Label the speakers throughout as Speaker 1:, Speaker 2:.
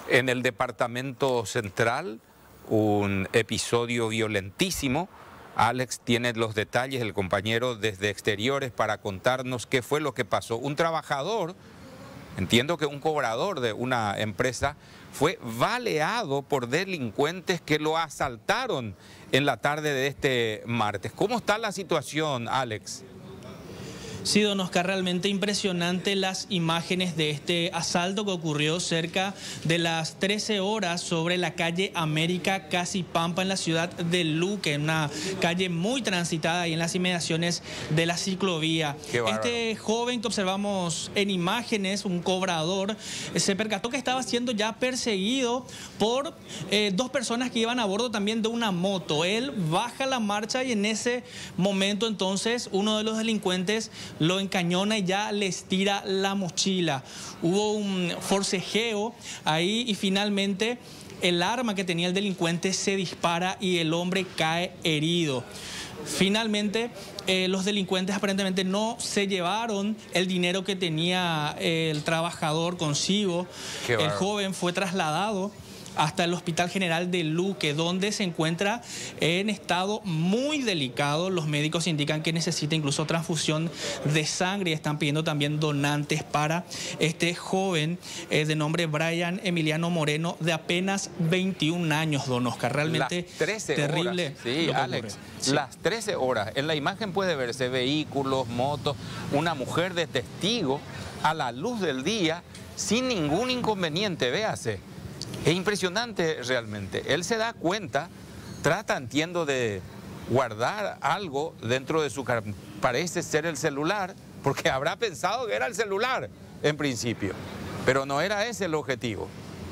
Speaker 1: En el departamento central, un episodio violentísimo. Alex tiene los detalles, el compañero desde exteriores, para contarnos qué fue lo que pasó. Un trabajador, entiendo que un cobrador de una empresa, fue baleado por delincuentes que lo asaltaron en la tarde de este martes. ¿Cómo está la situación, Alex?
Speaker 2: Sí, don Oscar, realmente impresionante las imágenes de este asalto que ocurrió cerca de las 13 horas sobre la calle América, casi Pampa, en la ciudad de Luque, una calle muy transitada ahí en las inmediaciones de la ciclovía. Este joven que observamos en imágenes, un cobrador, se percató que estaba siendo ya perseguido por dos personas que iban a bordo también de una moto. Él baja la marcha y en ese momento entonces uno de los delincuentes lo encañona y ya les tira la mochila. Hubo un forcejeo ahí y finalmente el arma que tenía el delincuente se dispara y el hombre cae herido. Finalmente, los delincuentes aparentemente no se llevaron el dinero que tenía el trabajador consigo. El joven fue trasladado hasta el Hospital General de Luque, donde se encuentra en estado muy delicado. Los médicos indican que necesita incluso transfusión de sangre y están pidiendo también donantes para este joven de nombre Brian Emiliano Moreno, de apenas 21 años, don Oscar. Realmente
Speaker 1: las 13
Speaker 2: terrible.
Speaker 1: Horas. Sí, Alex, sí. Las 13 horas. En la imagen puede verse vehículos, motos, una mujer de testigo a la luz del día, sin ningún inconveniente, véase. Es impresionante realmente. Él se da cuenta, trata, entiendo, de guardar algo dentro de su cartera. Parece ser el celular, porque habrá pensado que era el celular en principio, pero no era ese el objetivo.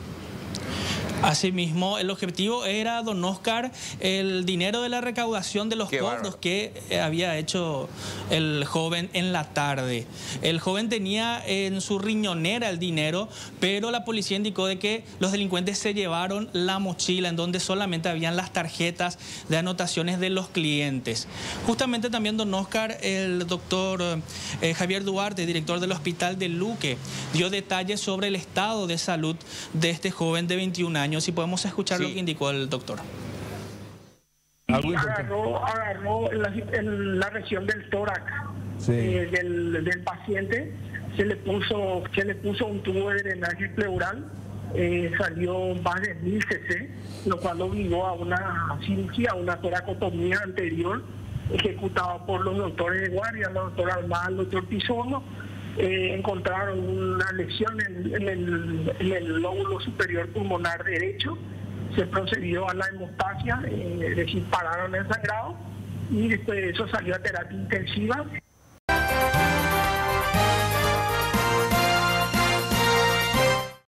Speaker 2: Asimismo, el objetivo era, don Oscar, el dinero de la recaudación de los cobros que había hecho el joven en la tarde. El joven tenía en su riñonera el dinero, pero la policía indicó de que los delincuentes se llevaron la mochila en donde solamente habían las tarjetas de anotaciones de los clientes. Justamente también, don Oscar, el doctor Javier Duarte, director del Hospital de Luque, dio detalles sobre el estado de salud de este joven de 21 años. Si podemos escuchar lo que indicó el doctor.
Speaker 3: Agarró en la región del tórax del paciente, se le puso un tubo de drenaje pleural, salió más de 1000 cc, lo cual obligó a una cirugía, una toracotomía anterior, ejecutada por los doctores de guardia, el doctor Almada, el doctor Tizono. Encontraron una lesión en el lóbulo superior pulmonar derecho, se procedió a la hemostasia, es decir, pararon el sangrado y después de eso salió a terapia intensiva.